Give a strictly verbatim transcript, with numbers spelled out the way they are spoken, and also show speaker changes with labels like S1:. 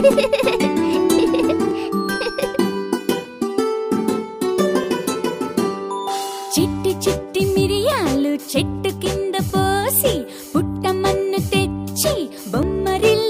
S1: చిట్టి చిట్టి మిరియాలు చెట్టు కింద పోసి పుట్టమన్ను తెచ్చి బొమ్మరిల్లు